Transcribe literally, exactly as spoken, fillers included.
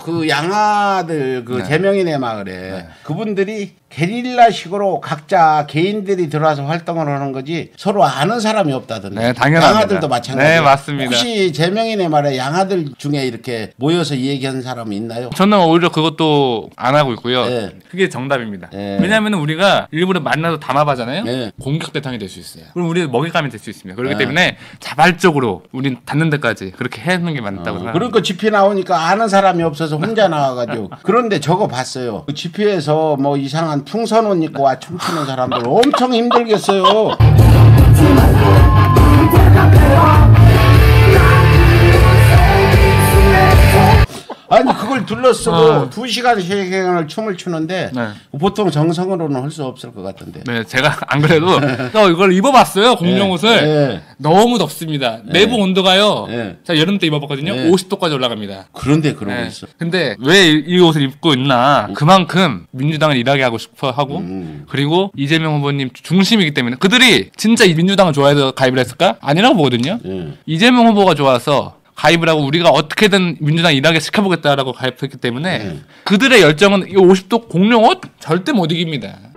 그 양아들 그 네. 제명인의 마을에 네. 그분들이 게릴라식으로 각자 개인들이 들어와서 활동을 하는 거지 서로 아는 사람이 없다던데. 네, 당연합니다. 양아들도 마찬가지예요. 네, 맞습니다. 혹시 제명인의 말에 양아들 중에 이렇게 모여서 얘기하는 사람이 있나요? 저는 오히려 그것도 안 하고 있고요. 네. 그게 정답입니다. 네. 왜냐하면 우리가 일부러 만나서 담아봐잖아요. 네. 공격 대상이 될 수 있어요. 그럼 우리 먹잇감이 될 수 있습니다. 그렇기 네. 때문에 자발적으로 우린 닿는 데까지 그렇게 하는 게 맞다고 어, 생각합니다. 그러니까 집회 나오니까 아는 사람이 없어서 혼자 나와가지고 그런데 저거 봤어요. 그 집회에서 뭐 이상한 풍선 옷 입고 와 춤추는 사람들 엄청 힘들겠어요. 아니 그걸 둘러쓰고 어. 두 시간씩을 춤을 추는데 네. 보통 정성으로는 할 수 없을 것 같은데. 네, 제가 안 그래도 어, 이걸 입어봤어요. 공룡 옷을. 네. 너무 덥습니다. 내부 온도가요. 네. 제가 여름 때 입어봤거든요. 네. 오십 도까지 올라갑니다. 그런데 그런 거 네. 있어. 근데 왜 이 옷을 입고 있나? 그만큼 민주당을 일하게 하고 싶어 하고 음. 그리고 이재명 후보님 중심이기 때문에 그들이 진짜 이 민주당을 좋아해서 가입을 했을까? 아니라고 보거든요. 네. 이재명 후보가 좋아서 가입을 하고 우리가 어떻게든 민주당 일하게 시켜보겠다라고 가입했기 때문에 네. 그들의 열정은 이 오십 도 공룡 옷 절대 못 이깁니다.